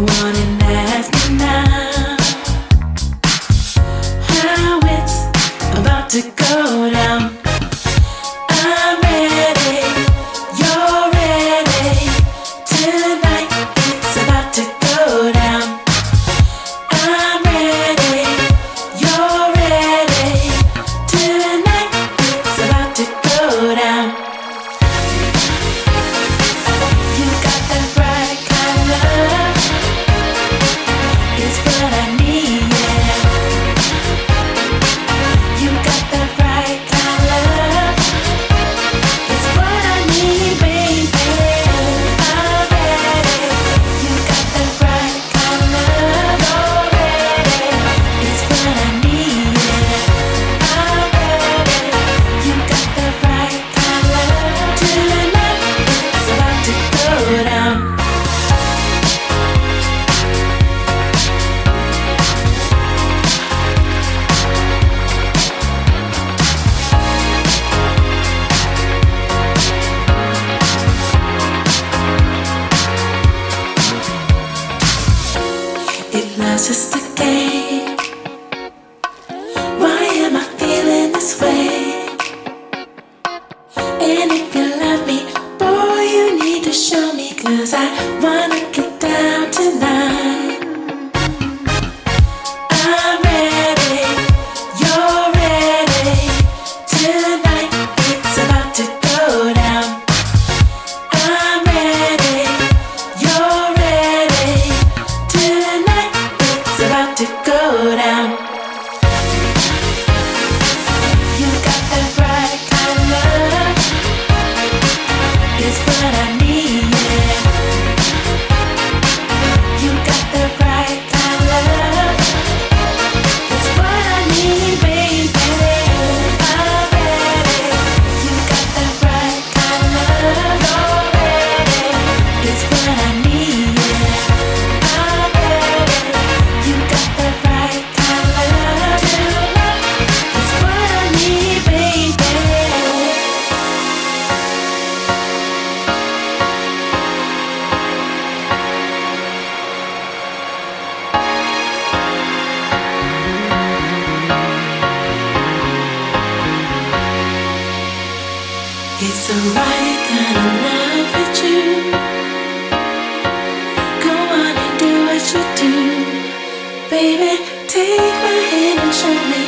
on and ask me now how it's about to go down. I'm ready, you're ready. Tonight it's about to go down. I'm ready, you're ready. Tonight it's about to go down. You got that bright kind of love, it's what I need, yeah. You got that bright kind of love, it's what I need, baby. I'm ready. You got that bright kind of love already, it's what I need, yeah. I'm ready. You got that bright kind of love. Tonight it's about to go down. If love's just a game, why am I feeling this way? And if you love me, boy, you need to show me, 'cause I wanna get down tonight. I'm ready, you're ready. Tonight it's about to go down. I'm ready, you're ready. Tonight it's about to go down. You got that bright kind of love, it's what I need, yeah. You got that bright kind of love, it's what I need, baby. I'm ready. You got that bright kind of love already, it's what I need, yeah. I'm ready. You got that bright kind of love tonight, it's what I need, baby. It's the right kind of love with you. Go on and do what you do, baby. Take my hand and show me